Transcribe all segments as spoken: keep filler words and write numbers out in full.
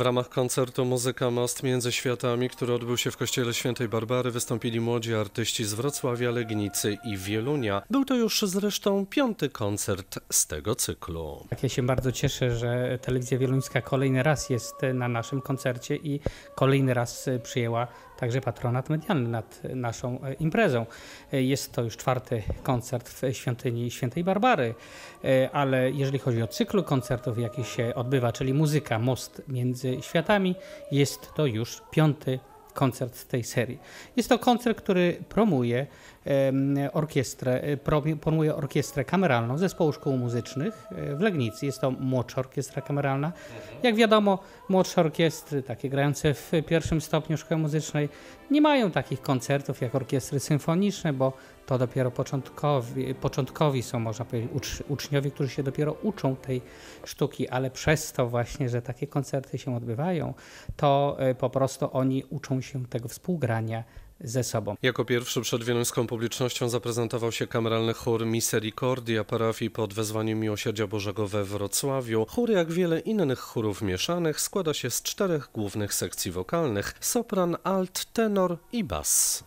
W ramach koncertu Muzyka Most między światami, który odbył się w kościele Świętej Barbary, wystąpili młodzi artyści z Wrocławia, Legnicy i Wielunia. Był to już zresztą piąty koncert z tego cyklu. Ja się bardzo cieszę, że Telewizja Wieluńska kolejny raz jest na naszym koncercie i kolejny raz przyjęła także patronat medialny nad naszą imprezą. Jest to już czwarty koncert w świątyni Świętej Barbary, ale jeżeli chodzi o cyklu koncertów, jaki się odbywa, czyli Muzyka Most między światami, jest to już piąty koncert tej serii. Jest to koncert, który promuje orkiestrę, promuje orkiestrę kameralną Zespołu Szkół Muzycznych w Legnicy. Jest to młodsza orkiestra kameralna. Jak wiadomo, młodsze orkiestry, takie grające w pierwszym stopniu szkoły muzycznej, nie mają takich koncertów jak orkiestry symfoniczne, bo to dopiero początkowi, początkowi są, można powiedzieć, ucz, uczniowie, którzy się dopiero uczą tej sztuki, ale przez to właśnie, że takie koncerty się odbywają, to po prostu oni uczą się tego współgrania ze sobą. Jako pierwszy przed wieluńską publicznością zaprezentował się kameralny chór Misericordia parafii pod wezwaniem Miłosierdzia Bożego we Wrocławiu. Chór, jak wiele innych chórów mieszanych, składa się z czterech głównych sekcji wokalnych: sopran, alt, tenor i bas.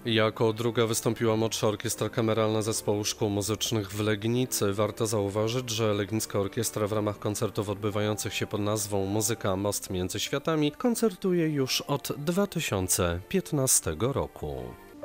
Jako druga wystąpiła młodsza orkiestra kameralna Zespołu Szkół Muzycznych w Legnicy. Warto zauważyć, że Legnicka Orkiestra w ramach koncertów odbywających się pod nazwą Muzyka Most między światami koncertuje już od dwa tysiące piętnastego roku.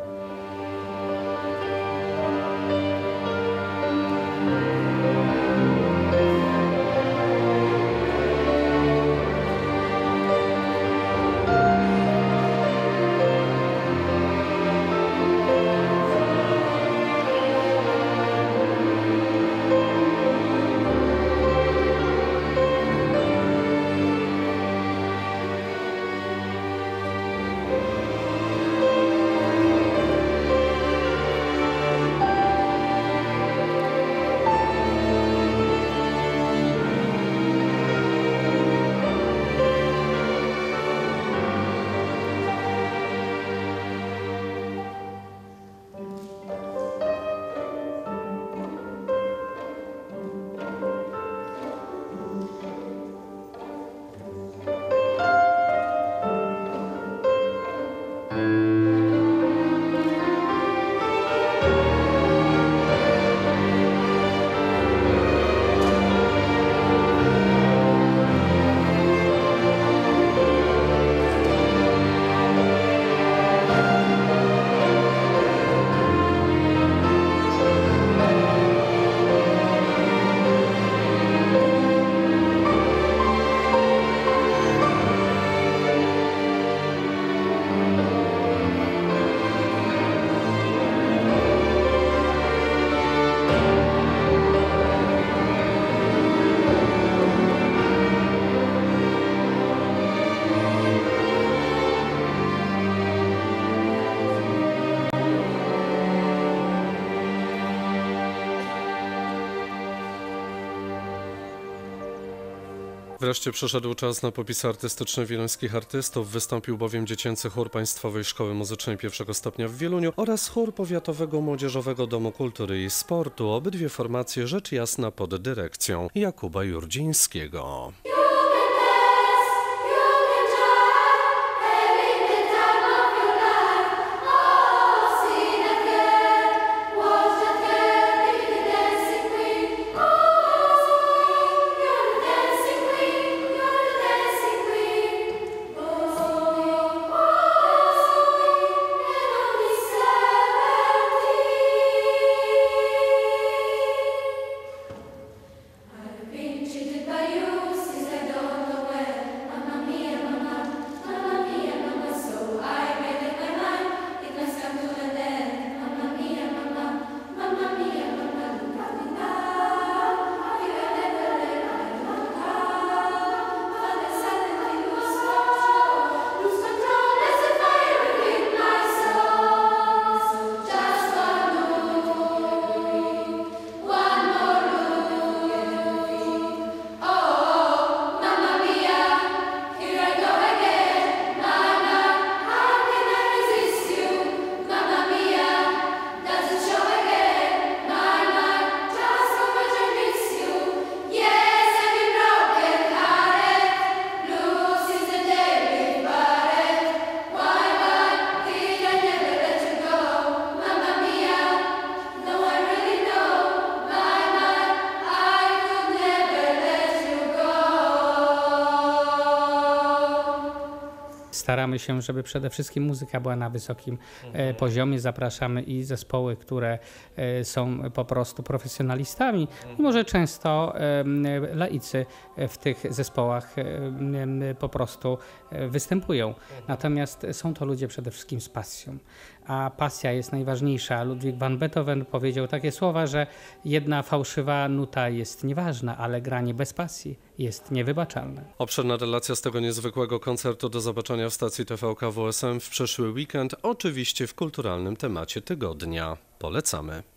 Wreszcie przyszedł czas na popisy artystyczne wieluńskich artystów. Wystąpił bowiem dziecięcy chór Państwowej Szkoły Muzycznej pierwszego stopnia w Wieluniu oraz chór Powiatowego Młodzieżowego Domu Kultury i Sportu. Obydwie formacje rzecz jasna pod dyrekcją Jakuba Jurdzińskiego. Staramy się, żeby przede wszystkim muzyka była na wysokim mhm. poziomie. Zapraszamy i zespoły, które są po prostu profesjonalistami, mhm. mimo że często laicy w tych zespołach po prostu występują. Mhm. Natomiast są to ludzie przede wszystkim z pasją, a pasja jest najważniejsza. Ludwik van Beethoven powiedział takie słowa, że jedna fałszywa nuta jest nieważna, ale granie bez pasji jest niewybaczalne. Obszerna relacja z tego niezwykłego koncertu do zobaczenia w stacji T V K W S M w przyszły weekend, oczywiście w kulturalnym temacie tygodnia. Polecamy.